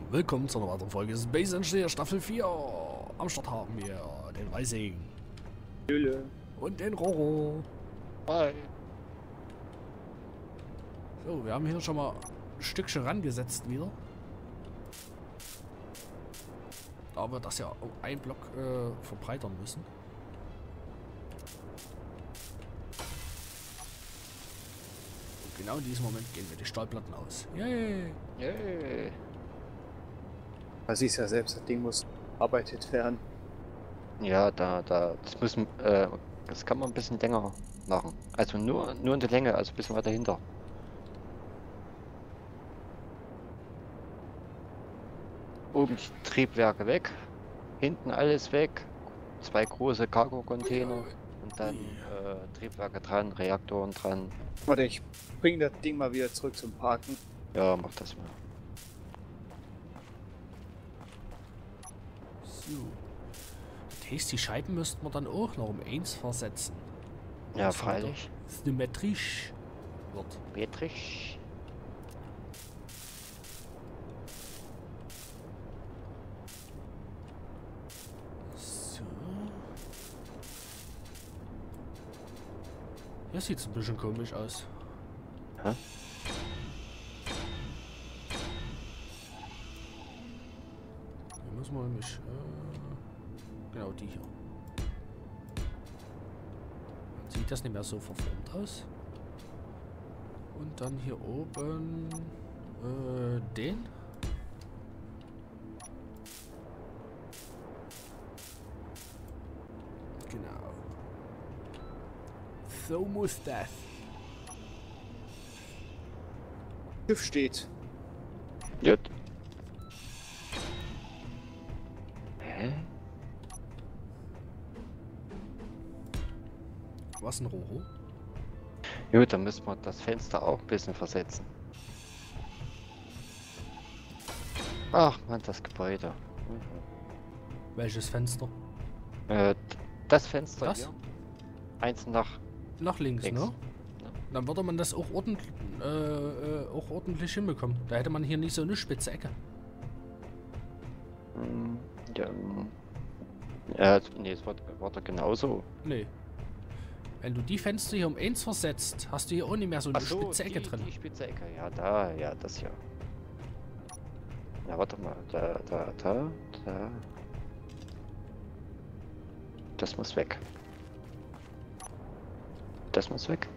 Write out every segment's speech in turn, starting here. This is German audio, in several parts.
Willkommen zu einer weiteren Folge Space Engineer Staffel 4. Am Start haben wir den Weißing Höhle. und den Roro. Hi. So, wir haben hier schon mal ein Stückchen rangesetzt wieder. Da wir das ja um einen Block verbreitern müssen. Und genau in diesem Moment gehen wir die Stahlplatten aus. Yay! Yay. Da siehst ja selbst, das Ding muss bearbeitet werden. Ja, das müssen, das kann man ein bisschen länger machen. Also nur in der Länge, also ein bisschen weiter hinter. Oben die Triebwerke weg, hinten alles weg, 2 große Cargo-Container und dann Triebwerke dran, Reaktoren dran. Warte, ich bring das Ding mal wieder zurück zum Parken. Ja, mach das mal. So. Das heißt, die Scheiben müssten wir dann auch noch um 1 versetzen. Ja, Das freilich. symmetrisch wird. Metrisch. So. Hier sieht es ein bisschen komisch aus. Hä? Hier muss man nämlich. Genau die hier. Dann sieht das nicht mehr so verformt aus. Und dann hier oben den. Genau. So muss das. Schiff steht. Gut. Hä? Was ein Rohro? Gut, dann müssen wir das Fenster auch ein bisschen versetzen. Ach man, das Gebäude. Welches Fenster? Das Fenster Das? hier. Eins nach Nach links, links. ne? Ja. Dann würde man das auch ordentlich hinbekommen. Da hätte man hier nicht so eine spitze Ecke. Ja, nee, es war doch genauso. Nee. Wenn du die Fenster hier um 1 versetzt, hast du hier auch nicht mehr so eine Ach so, spitze Ecke drin. Die spitze Ecke, ja, ja, das hier. Na, warte mal, da. Das muss weg. Das muss weg.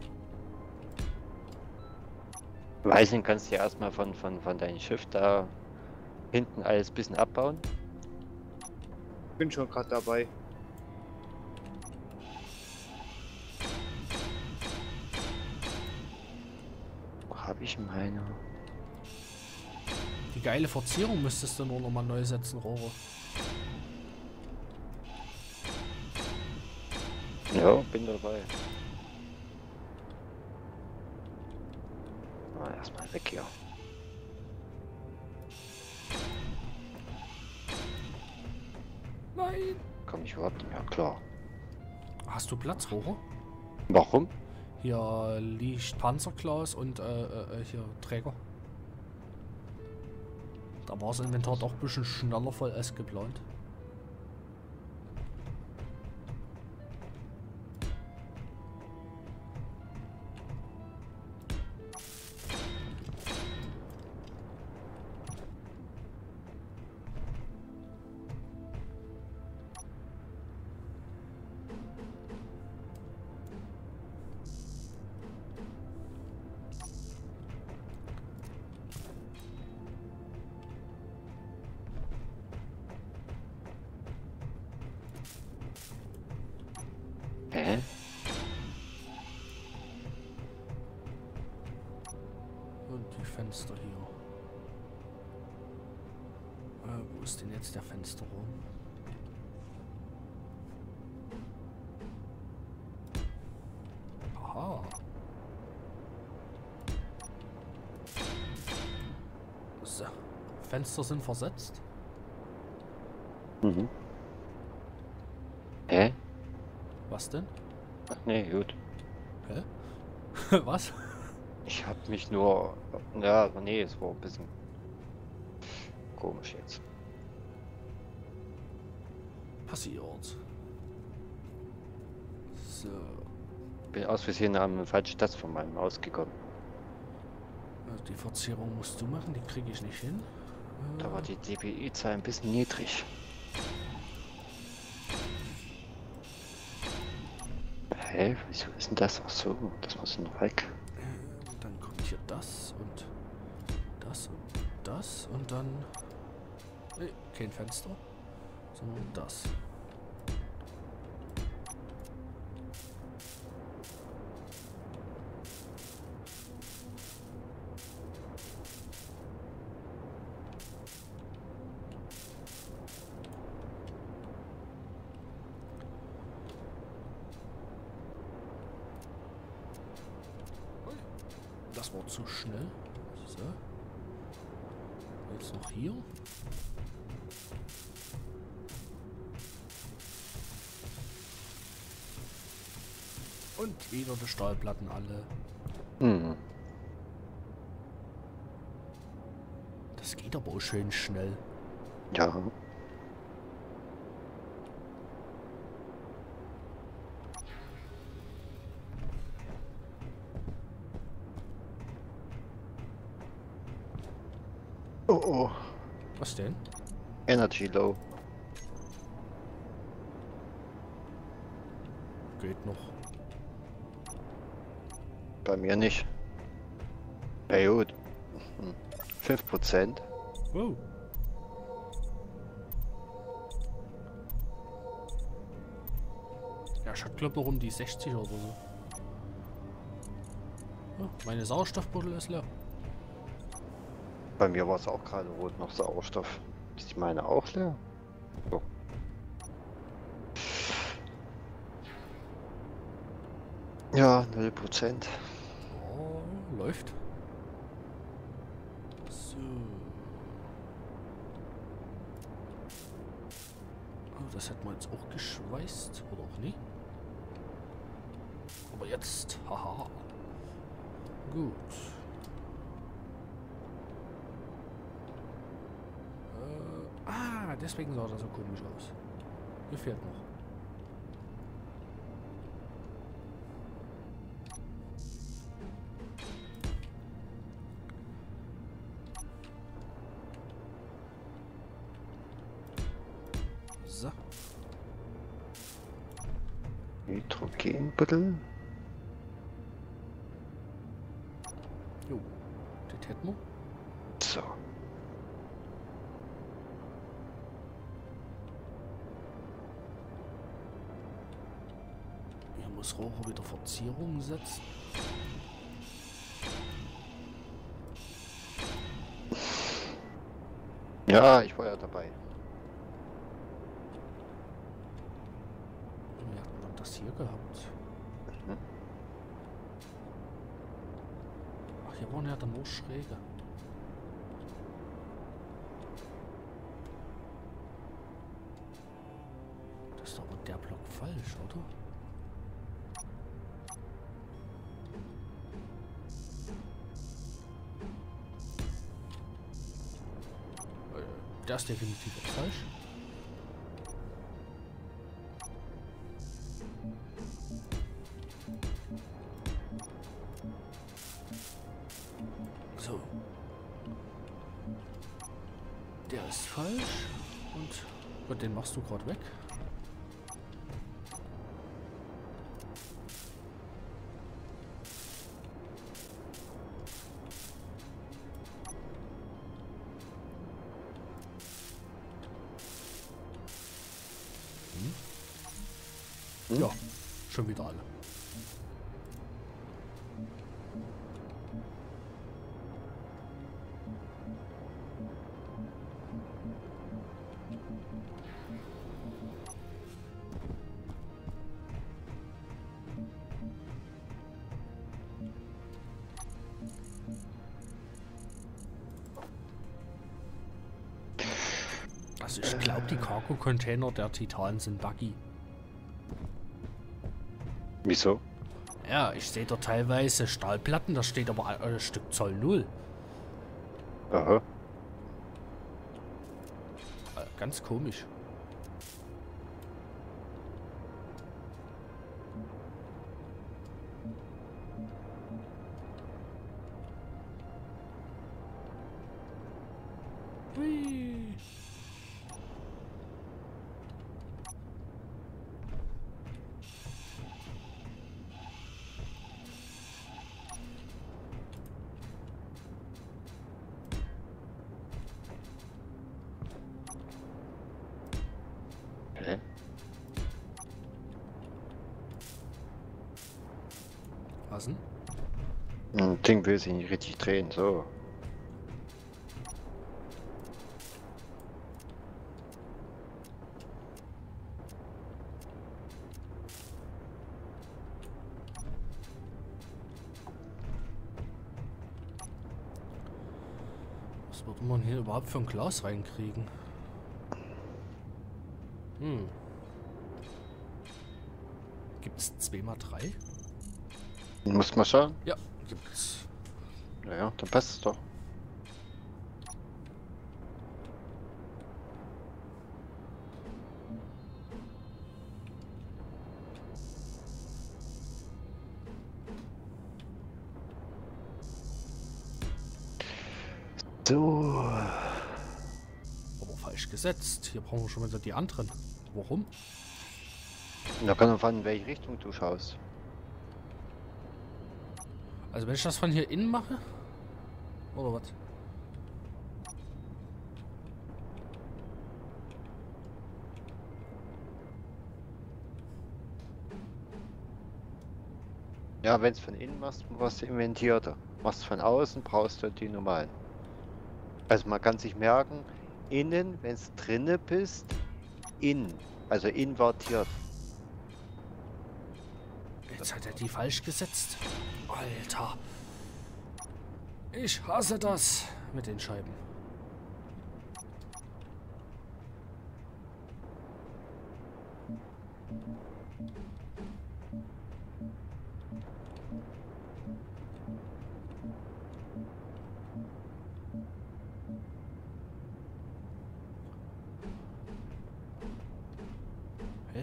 Weißen kannst du ja erstmal von deinem Schiff da hinten alles ein bisschen abbauen. Bin schon gerade dabei. Wo habe ich meine? Die geile Verzierung müsstest du nur noch mal neu setzen, Rohre. Ja, bin dabei. Erstmal weg hier. Nein! Komm ich überhaupt nicht mehr klar. Hast du Platz, Rohre? Warum? Hier liegt Panzerglas und hier Träger. Da war das Inventar doch ein bisschen schneller voll als geplant. Hä? Und die Fenster hier. Wo ist denn jetzt der Fensterraum? Aha. So. Fenster sind versetzt. Mhm. Hä? Was denn? Ach nee, gut. Hä? Was? Ich hab mich nur... Ja, nee, es war ein bisschen... komisch jetzt. Passiert. So. Bin aus Versehen am falschen Tast von meinem ausgekommen. Also die Verzierung musst du machen, die kriege ich nicht hin. Da war die DPI-Zahl ein bisschen niedrig. Hä? Wieso ist denn das? Ach so, das muss noch weg. Dann kommt hier das und das und das und dann... kein Fenster, sondern das. Das war zu schnell. So. Jetzt noch hier. Und wieder die Stahlplatten alle. Hm. Das geht aber auch schön schnell. Ja. Oh oh. Was denn? Energy low. Geht noch. Bei mir nicht. Ja gut. 5%. Wow. Ja, ich hatte glaube noch um die 60 oder so. Ja, meine Sauerstoffbeutel ist leer. Bei mir war es auch gerade rot noch Sauerstoff. Ist die meine auch leer? So. Ja, 0%. Oh, läuft. So. Oh, das hätten wir jetzt auch geschweißt, oder auch nicht? Aber jetzt, haha. Gut. Deswegen sah das so komisch aus. Hier fehlt noch. So. Hydrogenbüttel. Jo, das hätten wir. So. Hier muss Rohrer wieder Verzierung setzen. Ja, ich war ja dabei. Wir hatten dann das hier gehabt. Ach, hier waren ja dann nur Schräge. Das ist aber der Block falsch, oder? Der ist definitiv auch falsch. So. Der ist falsch. Und den machst du gerade weg. Ja, schon wieder alle. Also ich glaube, die Cargo-Container der Titan sind buggy. Wieso? Ja, ich sehe da teilweise Stahlplatten, da steht aber ein Stück Zoll 0. Aha. Ganz komisch. Hui. Hä? Was denn? Ein Ding will sich nicht richtig drehen, so. Was würde man hier überhaupt für ein Glas reinkriegen? Gibt's 2x3? Muss man schauen. Ja, gibt's. Naja, dann passt es doch. So. Aber falsch gesetzt. Hier brauchen wir schon wieder die anderen. Warum? Da kann man von in welche Richtung du schaust. Also wenn ich das von hier innen mache? Oder was? Ja, wenn es von innen machst, brauchst du inventierter. Machst von außen, brauchst du die normalen. Also man kann sich merken, innen, wenn es drinne bist, in, also invertiert. Jetzt hat er die falsch gesetzt. Alter. Ich hasse das mit den Scheiben. Hä?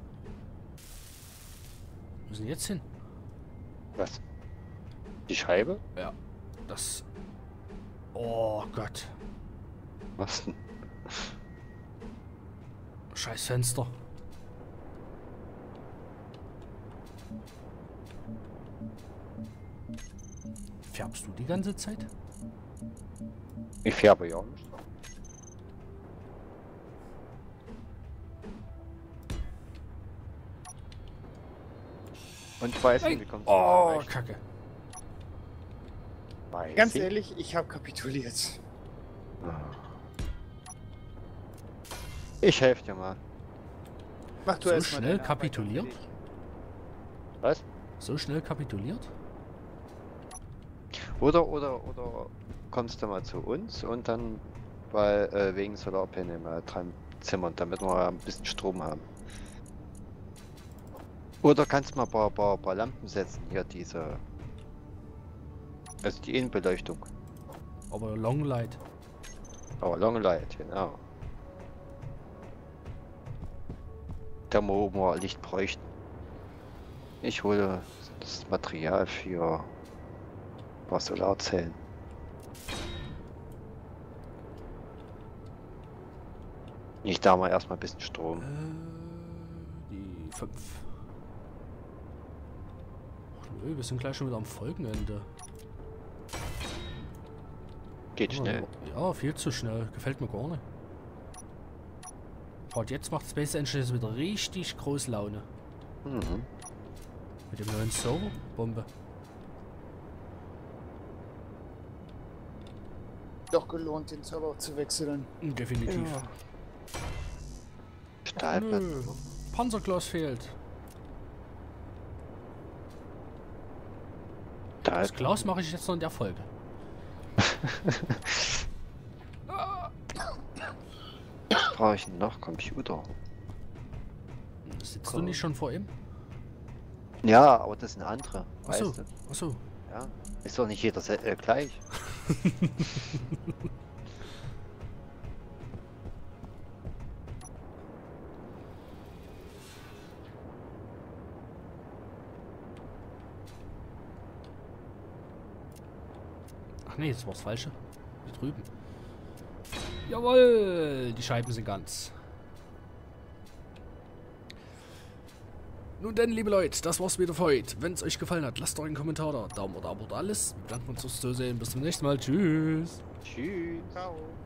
Wo ist denn jetzt hin? Was? Die Scheibe? Ja, das... Oh Gott. Was denn? Scheiß Fenster. Färbst du die ganze Zeit? Ich färbe ja auch nicht. Und weiß nicht, wie kommt Oh, Kacke. Ganz ehrlich, ich habe kapituliert. Ich helfe dir mal. Mach du So erst mal schnell deine Arbeit, kapituliert? dann will Was? So schnell kapituliert? Oder kommst du mal zu uns und dann, weil wegen Solarpanel mal dran zimmern, damit wir ein bisschen Strom haben. Oder kannst mal ein paar Lampen setzen, hier diese, also die Innenbeleuchtung. Aber Longlight. Aber Longlight, genau. Da wo wir Licht bräuchten. Ich hole das Material für ein paar Solarzellen. Ich da mal erstmal ein bisschen Strom. Die 5. Ach nö, wir sind gleich schon wieder am Folgenende. Geht schnell. Ja, viel zu schnell. Gefällt mir gar nicht. Gerade jetzt macht Space Engine wieder richtig groß Laune. Mhm. Mit dem neuen Server. Bombe. Doch gelohnt, den Server zu wechseln. Definitiv. Ja. Stahlplatten. Nö. Panzerglas fehlt. Das Glas mache ich jetzt noch in der Folge. Brauche ich noch Computer? Sitzt du nicht schon vor ihm? Ja, aber das sind andere. Achso, Weißt du? achso. Ja. Ist doch nicht jeder gleich. Ach nee, das war das Falsche. Hier drüben. Jawohl, die Scheiben sind ganz. Nun denn, liebe Leute, das war's wieder für heute. Wenn es euch gefallen hat, lasst doch einen Kommentar da. Daumen oder Abo da alles. Wir bedanken uns fürs Zusehen. Bis zum nächsten Mal. Tschüss. Tschüss. Ciao.